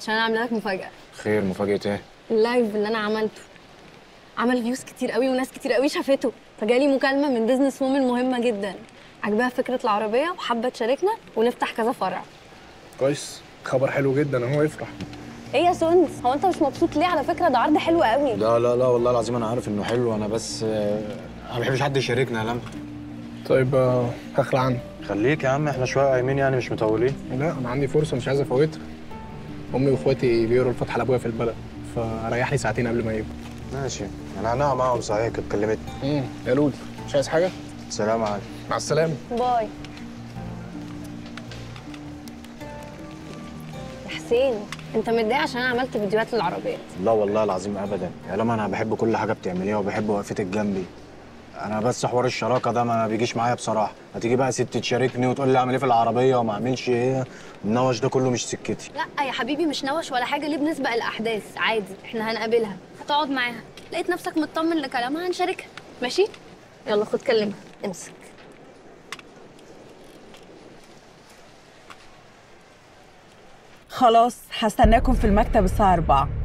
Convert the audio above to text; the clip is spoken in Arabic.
عشان انا عامله لك مفاجاه. خير؟ مفاجأة ايه؟ اللايف اللي انا عملته عمل فيوز كتير قوي وناس كتير قوي شافته، فجالي مكالمه من بيزنس وومن مهمه جدا عجبها فكره العربيه وحابه تشاركنا ونفتح كذا فرع. كويس، خبر حلو جدا اهو، يفرح. ايه يا سونس، هو انت مش مبسوط ليه؟ على فكره ده عرض حلو قوي. لا لا لا والله العظيم انا عارف انه حلو، انا بس انا ما بحبش حد يشاركنا يا لمى. طيب هخلع عني. خليك يا عم، احنا شويه قايمين يعني مش مطولين. لا انا عندي فرصه مش عايز افوتها. امي واخواتي بيقروا الفاتحه لابويا في البلد، فريح لي ساعتين قبل ما يجوا. ماشي، انا هنقع معاهم صحيح، كانت كلمتني. يا لولي مش عايز حاجه؟ سلام عليكم. مع السلامه. باي يا حسين. انت متضايق عشان انا عملت فيديوهات للعربيات؟ لا والله العظيم ابدا يا لمى، انا بحب كل حاجه بتعمليها وبحب وقفتك جنبي. انا بس حوار الشراكه ده ما بيجيش معايا بصراحه. هتيجي بقى ست تشاركني وتقول لي اعمل ايه في العربيه وما اعملش ايه، النوش ده كله مش سكتي. لا يا حبيبي مش نوش ولا حاجه، ليه بنسبق الاحداث عادي، احنا هنقابلها هتقعد معاها، لقيت نفسك مطمن لكلامها هنشاركها. ماشي يلا خد كلمها، امسك. خلاص هستناكم في المكتب الساعة 4.